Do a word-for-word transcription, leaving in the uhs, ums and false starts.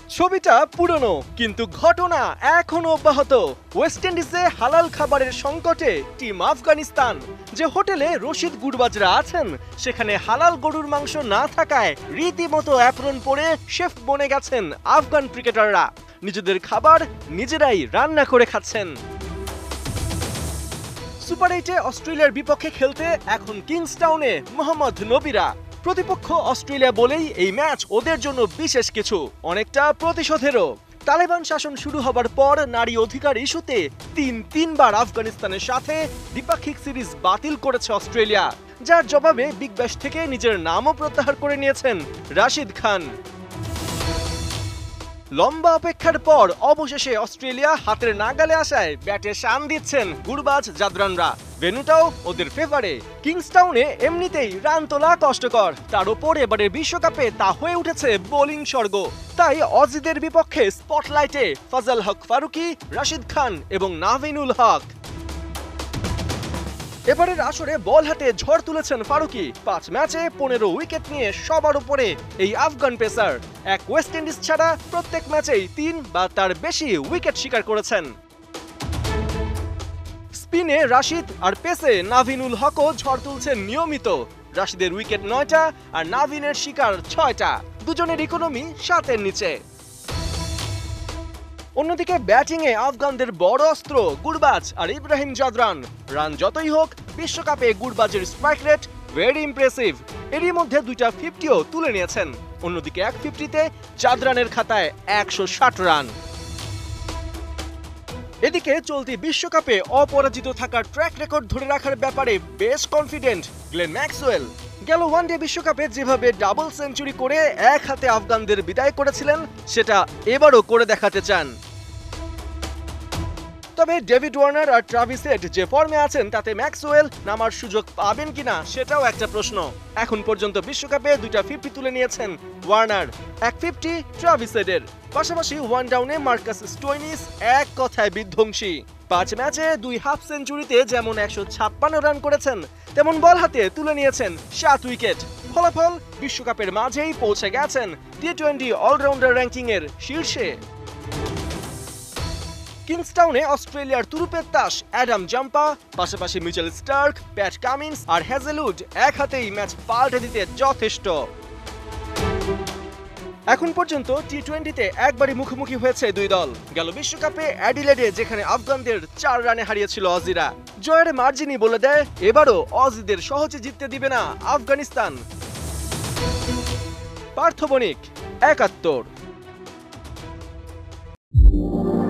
ছবিটা পুরনো কিন্তু ঘটনা এখনো অব্যাহত। ওয়েস্ট ইন্ডিজে হালাল খাবারের সংকটে টিম আফগানিস্তান। যে হোটেলে রশিদ গুরবাজরা আছেন সেখানে হালাল গরুর মাংস না থাকায় রীতিমতো অ্যাপ্রন পরে শেফ বনে গেছেন আফগান ক্রিকেটাররা। নিজেদের খাবার নিজেরাই রান্না করে খাচ্ছেন। সুপার এইটে অস্ট্রেলিয়ার বিপক্ষে খেলতে এখন কিংসটাউনে মোহাম্মদ নবীরা। প্রতিপক্ষ অস্ট্রেলিয়া বলেই এই ম্যাচ ওদের জন্য বিশেষ কিছু, অনেকটা প্রতিশোধেরও। তালেবান শাসন শুরু হবার পর নারী অধিকার ইস্যুতে তিন তিনবার আফগানিস্তানের সাথে দ্বিপাক্ষিক সিরিজ বাতিল করেছে অস্ট্রেলিয়া, যার জবাবে বিগ ব্যাশ থেকে নিজের নামও প্রত্যাহার করে নিয়েছেন রাশিদ খান। লম্বা অপেক্ষার পর অবশেষে অস্ট্রেলিয়া হাতের নাগালে আসায় ব্যাটে শান দিচ্ছেন গুরবাজ জাদরানরা। ভেন্যুটাও ওদের ফেভারে। কিংসটাউনে এমনিতেই রান তোলা কষ্টকর, তার উপর এবারের বিশ্বকাপে তা হয়ে উঠেছে বোলিং স্বর্গ। তাই অজিদের বিপক্ষে স্পটলাইটে ফাজল হক ফারুকি, রাশিদ খান এবং নাভিনুল হক। এবারের আসরে বল হাতে ঝড় তুলেছেন ফারুকি। পাঁচ ম্যাচে পনেরো উইকেট নিয়ে সবার উপরে এই আফগান পেসার। এক ওয়েস্ট ইন্ডিজ ছাড়া প্রত্যেক ম্যাচেই তিন বা তার বেশি উইকেট শিকার করেছেন। স্পিনে রাশিদ আর পেসে নাভিনুল হকও ঝড় তুলছেন নিয়মিত। রাশিদের উইকেট নয়টা আর নাভিনের শিকার ছয়টা, দুজনের ইকোনমি সাতের নিচে। অন্যদিকে ব্যাটিংয়ে আফগানদের বড় অস্ত্র গুরবাজ আর ইব্রাহিম জাদরান। রান যতই হোক বিশ্বকাপে গুরবাজের স্ট্রাইক রেট ভেরি ইমপ্রেসিভ। এরই মধ্যে দুইটা ফিফটিও তুলে নিয়েছেন। অন্যদিকে এক ফিফটিতে জাদরানের খাতায় একশো ষাট রান। এদিকে চলতি বিশ্বকাপে অপরাজিত থাকার ট্র্যাক রেকর্ড ধরে রাখার ব্যাপারে বেশ কনফিডেন্ট গ্লেন ম্যাক্সওয়েল। গেল ওয়ানডে বিশ্বকাপে যেভাবে ডাবল সেঞ্চুরি করে এক হাতে আফগানদের বিদায় করেছিলেন সেটা এবারও করে দেখাতে চান। তবে ডেভিড ওয়ার্নার আর ট্রাভিস হেড যে ফর্মে আছেন তাতে ম্যাক্সওয়েল নামার সুযোগ পাবেন কিনা সেটাও একটা প্রশ্ন। এখন পর্যন্ত বিশ্বকাপে দুইটা ফিফটি তুলে নিয়েছেন ওয়ার্নার, এক ফিফটি ট্রাভিস হেডের। পাশাপাশি ওয়ান ডাউনে মার্কাস স্টোইনিস এক কথায় বিধ্বংসী। পাঁচ ম্যাচে দুই হাফ সেঞ্চুরিতে যেমন একশো ছাপ্পান্ন রান করেছেন তেমন বল হাতে তুলে নিয়েছেন সাত উইকেট। ফলাফল বিশ্বকাপের মাঝেই পৌঁছে গেছেন টি টোয়েন্টি অলরাউন্ডার র্যাঙ্কিং এর শীর্ষে। কিংসটাউনে অস্ট্রেলিয়ার তুরুপের তাস অ্যাডাম জাম্পা, পাশাপাশি মিচেল স্টার্ক, প্যাট কামিন্স আর হ্যাজেলউড এক হাতেই ম্যাচ পাল্টে দিতে যথেষ্ট। এখন পর্যন্ত টি টোয়েন্টিতে একবারই মুখোমুখি হয়েছে দুই দল। গেল বিশ্বকাপে অ্যাডিলেডে যেখানে আফগানদের চার রানে হারিয়েছিল অজিরা। জয়ের মার্জিনই বলে দেয় এবারও অজিদের সহজে জিততে দিবে না আফগানিস্তান। পার্থ বণিক, একাত্তর।